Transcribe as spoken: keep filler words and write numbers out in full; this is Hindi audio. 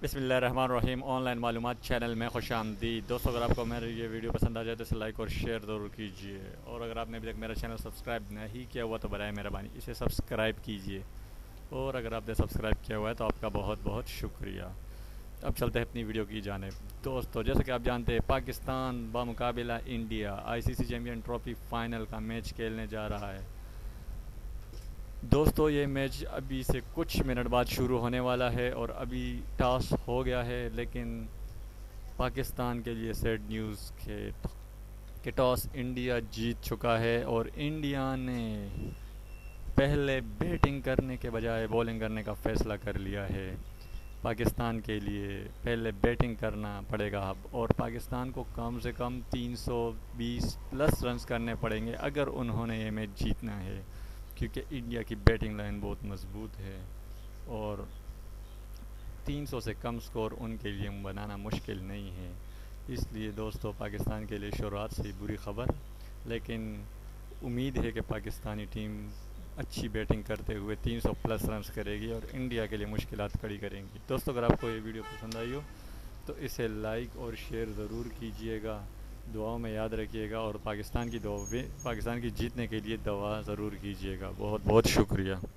बिस्मिल्लाहिर्रहमानिर्रहीम। ऑनलाइन मालूमात चैनल में खुश आमदीद। दोस्तों, अगर आपको मेरा ये वीडियो पसंद आ जाए तो इसे लाइक और शेयर ज़रूर कीजिए, और अगर आपने अभी तक मेरा चैनल सब्सक्राइब नहीं किया हुआ तो बराए मेहरबानी इसे सब्सक्राइब कीजिए, और अगर आपने सब्सक्राइब किया हुआ है तो आपका बहुत बहुत शुक्रिया। अब चलते हैं अपनी वीडियो की जानिब। दोस्तों, जैसे कि आप जानते हैं, पाकिस्तान बामुकाबिला India ICC Champion Trophy final का मैच खेलने जा रहा है। दोस्तों, ये मैच अभी से कुछ मिनट बाद शुरू होने वाला है और अभी टॉस हो गया है, लेकिन पाकिस्तान के लिए सैड न्यूज़ के कि टॉस इंडिया जीत चुका है और इंडिया ने पहले बैटिंग करने के बजाय बॉलिंग करने का फ़ैसला कर लिया है। पाकिस्तान के लिए पहले बैटिंग करना पड़ेगा अब, और पाकिस्तान को कम से कम तीन सौ बीस प्लस रन्स करने पड़ेंगे अगर उन्होंने ये मैच जीतना है, क्योंकि इंडिया की बैटिंग लाइन बहुत मज़बूत है और तीन सौ से कम स्कोर उनके लिए बनाना मुश्किल नहीं है। इसलिए दोस्तों, पाकिस्तान के लिए शुरुआत से ही बुरी ख़बर, लेकिन उम्मीद है कि पाकिस्तानी टीम अच्छी बैटिंग करते हुए तीन सौ प्लस रन्स करेगी और इंडिया के लिए मुश्किलात खड़ी करेंगी। दोस्तों, अगर आपको ये वीडियो पसंद आई हो तो इसे लाइक और शेयर ज़रूर कीजिएगा, दुआओं में याद रखिएगा, और पाकिस्तान की दुआ पाकिस्तान की जीतने के लिए दुआ ज़रूर कीजिएगा। बहुत बहुत शुक्रिया।